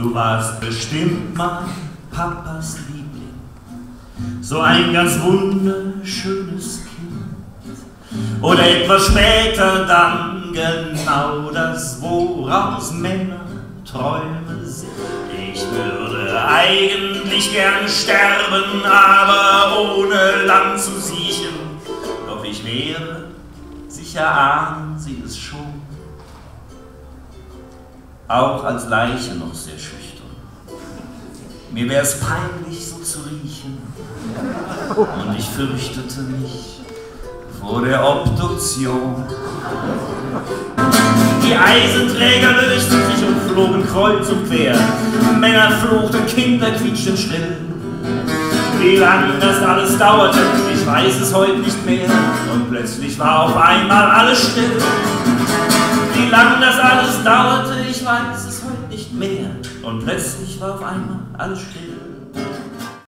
Du warst bestimmt mal Papas Liebling, so ein ganz wunderschönes Kind. Oder etwas später dann genau das, woraus Männer Träume sind. Ich würde eigentlich gern sterben, aber ohne Land zu siechen. Doch ich wäre, sicher ahnen Sie es schon, auch als Leiche noch sehr schüchtern. Mir wär's peinlich, so zu riechen, und ich fürchtete mich vor der Obduktion. Die Eisenträger lösten sich und flogen kreuz und quer. Männer fluchten, Kinder quietschten schrill. Wie lang das alles dauerte, ich weiß es heute nicht mehr. Und plötzlich war auf einmal alles still. Wie lang das alles dauerte, ich weiß es heute nicht mehr. Und plötzlich war auf einmal alles still.